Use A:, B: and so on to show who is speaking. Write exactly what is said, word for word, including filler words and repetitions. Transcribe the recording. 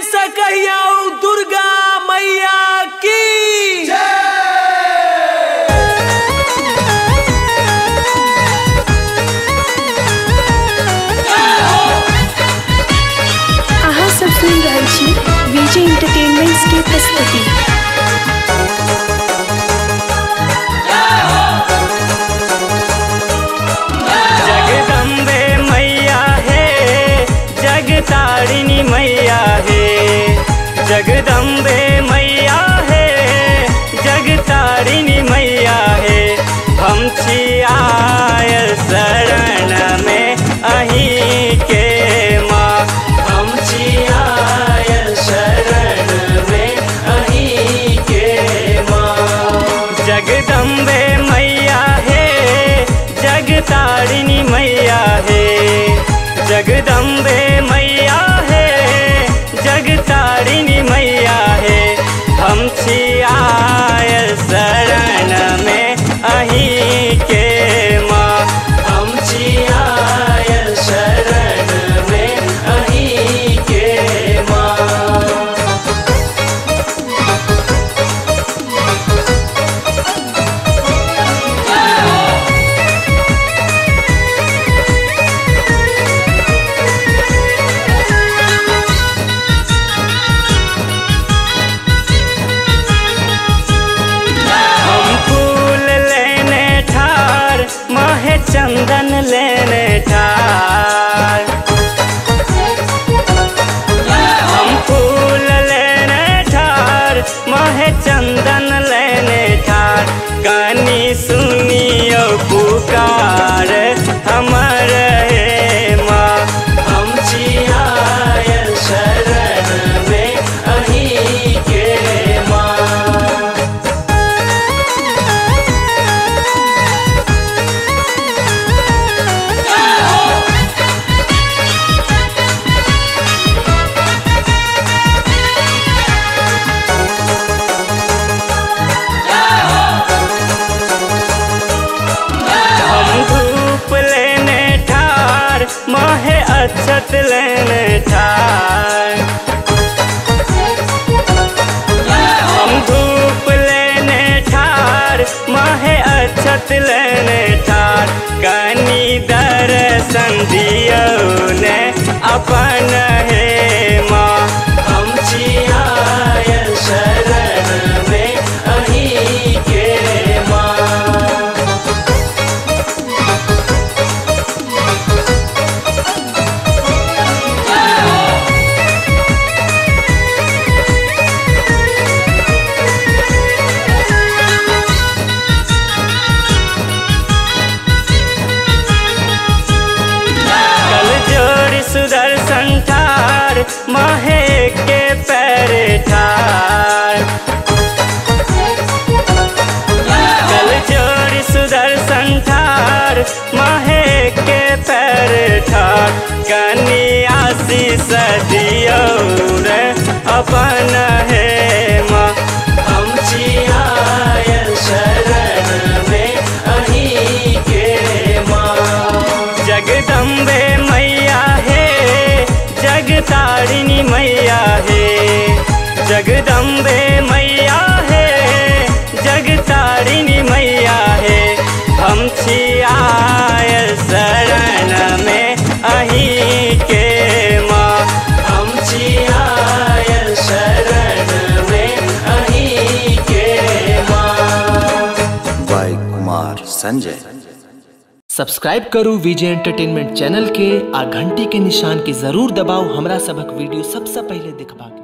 A: से कहिया दुर्गा मैया की
B: अहाँ सब सुन रहल छी विजय एंटरटेनमेंट्स के प्रस्तुति।
C: जगदम्बे मैया है, जगतारिणी मैया है, जगदम्बे मैया है, जगतारिणी मैया है। हम छी आयल शरण में अहीं के माँ, हम छी आयल शरण में अहीं के माँ। जगदम्बे मैया है, जगतारिणी मैया है, जगदम्बे मैया है, जगतारिणी मैया है। हम छी आयल शरण में अहीं के माँ, हम छी आयल शरण में अहीं के माँ। चंदन लेने ठार, हम फूल लेने ठार, महे चंदन लेने ठार। गानी सुनियो पुकार हमर हे माँ, हम छी आयल शरण में अहीं के माँ। महे अक्षत लेने ठार, हम धूप लेने ठार, महे अक्षत लेने ठार। कनी दर्शन दियो ने अपन हे माँ, हम छी आयल शरण में अहीं के माँ। सुदर्शन ठार, महे के पैर ठार, चल जोड़ी सुदर्शन ठार, महे के पैर ठार। कनी आशीष दियो रे अपन हे माँ, हम छी आयल शरण में अहीं के माँ। जगदम्बे मैया है, जगतारिणी मैया है, जगदम्बे मैया है, जगतारिणी मैया है। हम छी आयल शरण में अहीं के माँ, हम छी आयल शरण में अहीं के माँ।
D: बाय कुमार संजय।
A: सब्सक्राइब करू विजय एंटरटेनमेंट चैनल के आ घंटी के निशान के जरूर दबाओ हमरा सबक वीडियो सबसे पहले देखबा के।